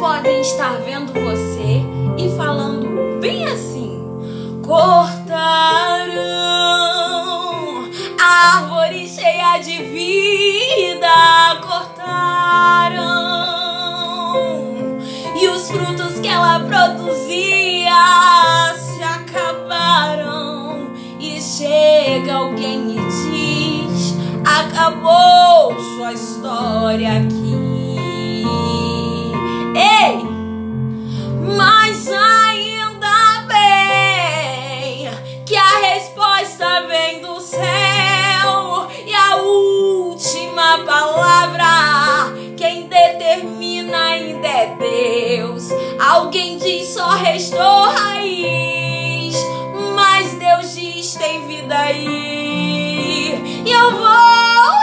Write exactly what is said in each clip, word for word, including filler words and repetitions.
podem estar vendo você e falando bem assim: cortarão a árvore cheia de vida, cortaram, e os frutos que ela produzia se acabaram. E chega alguém e diz: acabou sua história aqui. Ei! Mas ainda bem que a resposta vem do céu, e a última palavra quem determina ainda é Deus. Alguém diz: só restou raiz, mas Deus diz: tem vida aí, e eu vou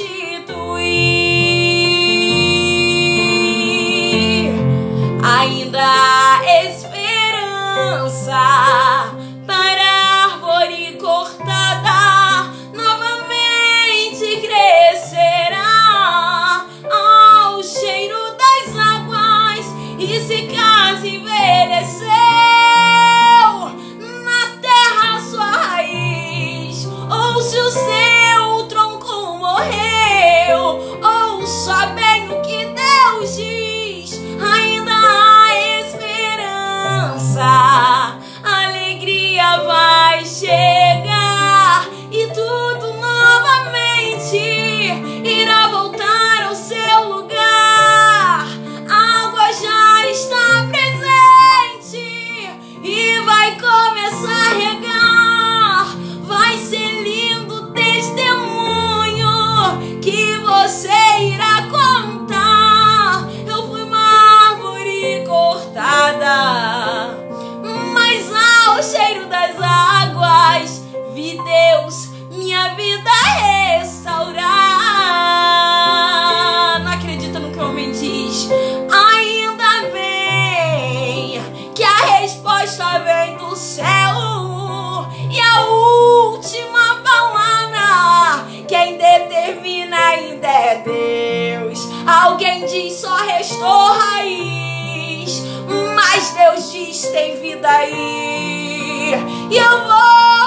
restituir. Ainda há esperança para a árvore cortada, novamente crescerá ao cheiro das águas, e se caso envelheceu na terra sua raiz, ou se o seu tronco morreu, ouça bem o que Deus diz: ainda há esperança, a alegria vai chegar, e tudo novamente irá voltar ao seu lugar. A água já está presente e vai começar a regar. Vai ser lindo testemunho que você irá contar. Eu fui uma árvore cortada, mas ao cheiro das águas vi Deus minha vida restaurar. Não acredita no que o homem diz? Ainda bem que a resposta vem do céu, e a última palavra quem determina ainda é Deus. Alguém diz: só restou raiz, mas Deus diz: tem vida aí, e eu vou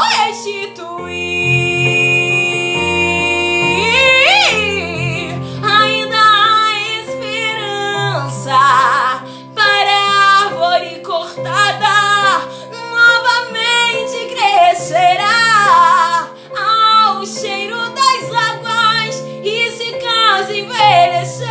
restituir. Ainda há esperança para a árvore cortada, novamente crescerá ao cheiro das águas, e se caso envelheceu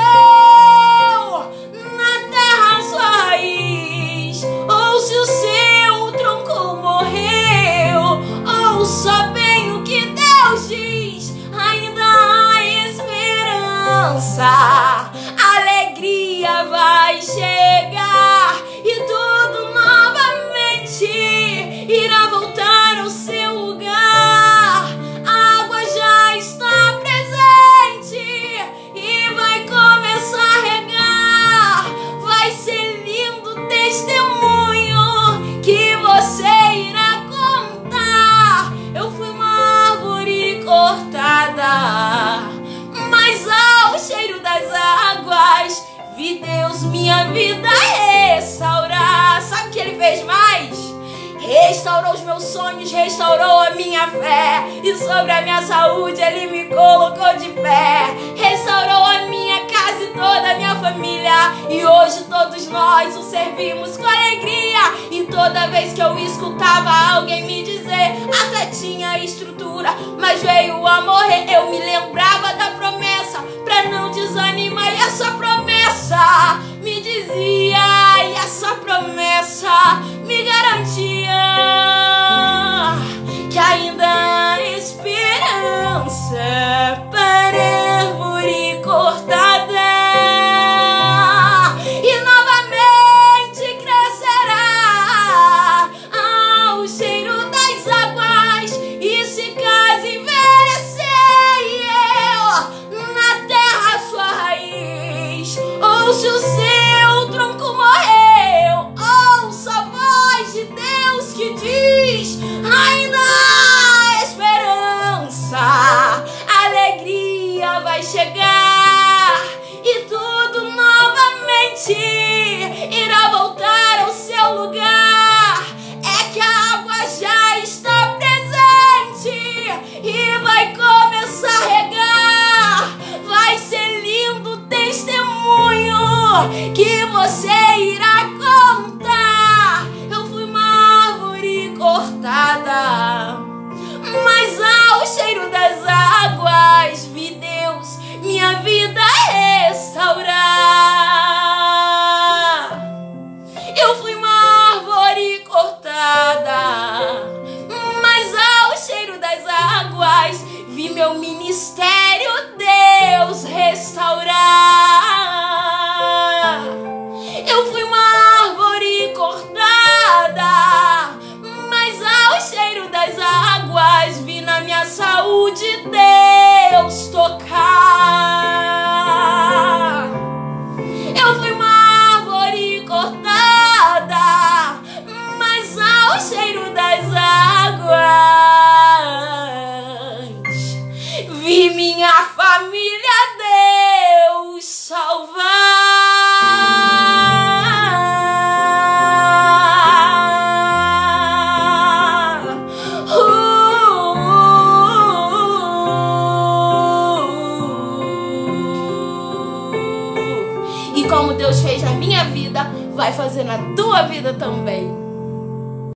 na terra sua raiz, ou se o seu tronco morreu, ouça bem o que Deus diz: ainda há esperança, a alegria vai chegar, e tudo novamente irá voltar ao seu lugar. A água já está presente e vai começar a regar. Vai ser lindo testemunho que você irá contar. Eu fui uma árvore cortada, mas ao cheiro das águas vi Deus minha vida restaurar. Sabe o que ele fez mais? Restaurou os meus sonhos, restaurou a minha fé, e sobre a minha saúde ele me colocou de pé. Restaurou a minha casa e toda a minha família, e hoje todos nós o servimos com alegria. E toda vez que eu escutava alguém me dizer: até tinha estrutura, mas veio a morrer, eu me lembrava da promessa pra não desanimar. E essa promessa me dizia, e essa promessa me garantia que ainda há esperança para a árvore cortada, e novamente crescerá ao cheiro das águas, e se caso envelhecer na terra sua raiz, que você irá contar. Eu fui uma árvore cortada, mas ao cheiro das águas vi Deus minha vida restaurar. Eu fui uma árvore cortada, mas ao cheiro das águas vi meu ministério Deus restaurar. Eu fui uma árvore cortada, mas ao cheiro das águas vi na minha saúde Deus tocar. Eu fui uma árvore cortada, mas ao cheiro das águas vi minha família Deus salvar. E como Deus fez na minha vida, vai fazer na tua vida também.